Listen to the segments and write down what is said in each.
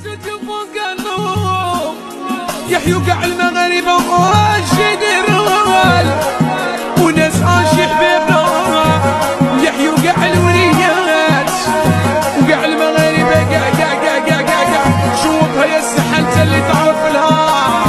يحيوا كاع المغاربة واش يديروا وناس عاشي حبابنا يحيوا كاع الوليات وكاع المغاربة كاع شوفها يا السحة انت اللي تعرف لها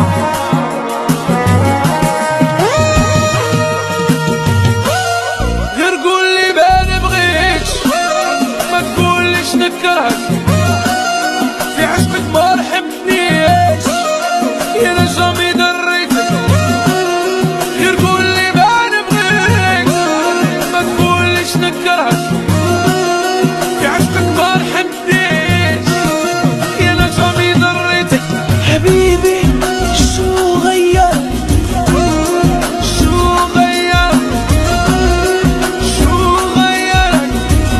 غير قول لي ما نبغيكش ما تقوليش نكرهك في عشقك ما رحمتنيش يا انا جامي دريتك غير قول لي ما نبغيكش ما تقوليش نكرهك في عشقك ما رحمتنيش يا انا جامي دريتك حبيبي شو غير شو غيرك شو غيرك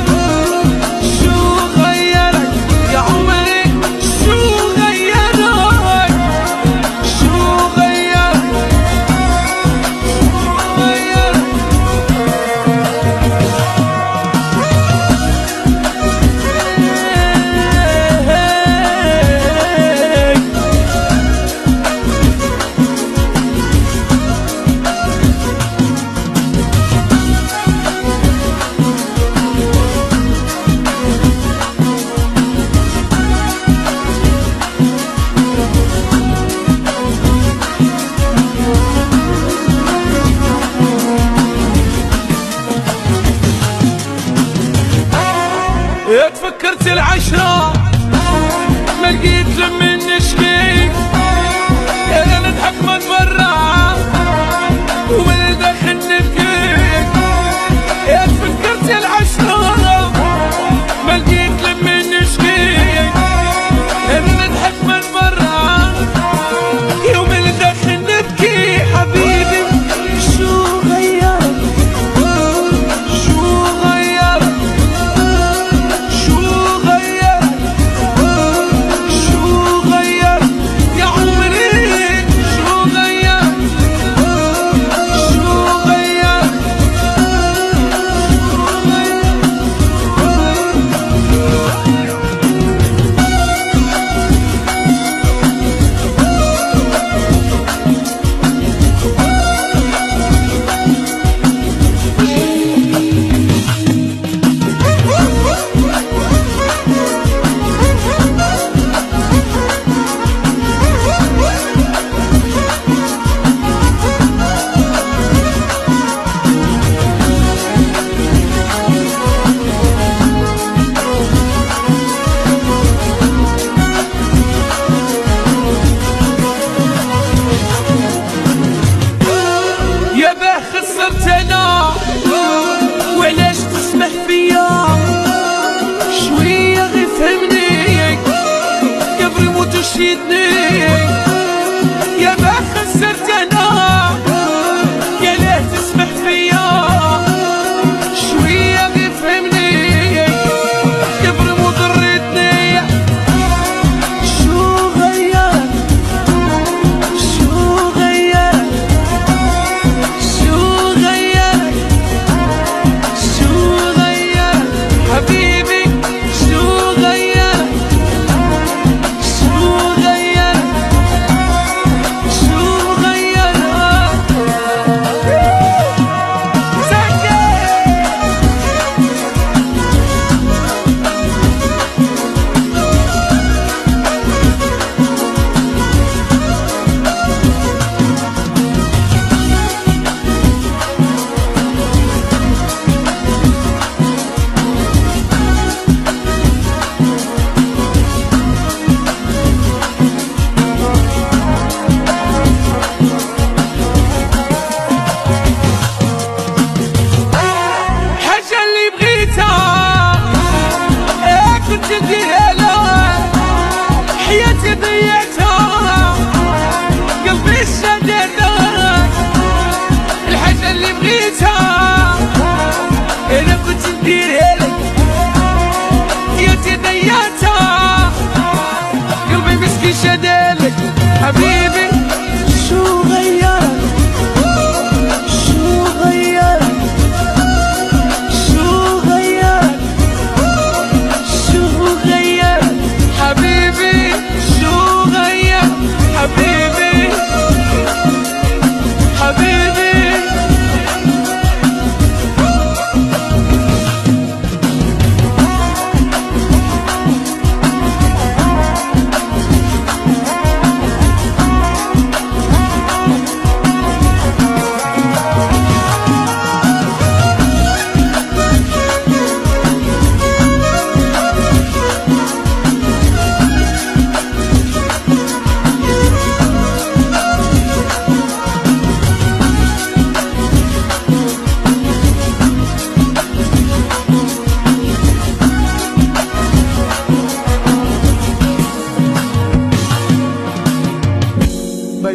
شو غيرك يا عمري شو غيرك شو غيرك تفكرت العشرة ما لقيت لمن نشكيك يا انا نضحك من برا ومن الداخل نبكيك يا تفكرت العشرة ما لقيت لمن نشكيك يا انا نضحك من برا ومن الداخل نبكي حبيبي شو غير شو غيرك شو غيرك شو غيرك يا عمري شو غيرك شو غيرك يا باه خسرت انا وعلاش تسمح فيا شويه غير فهمني قبل موت وشيدني يا باه خسرت انا يا ليه تسمح فيا شويه غير فهمني قبل موت ضريتني شو غير شو غير شو غيرك شو غيرك حبيبي شو غيرك شو غيرك شو غيرك سكت حاجة اللي بغيتها كنت نديرها لها حياتي ضيعتها قلبي شددها الحاجة اللي بغيتها انا كنت نديرها لك حياتي ضيعتها قلبي مسكين شدالك حبيبي شو غيرك شو غيرك شو غيرك شو غيرك حبيبي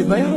باي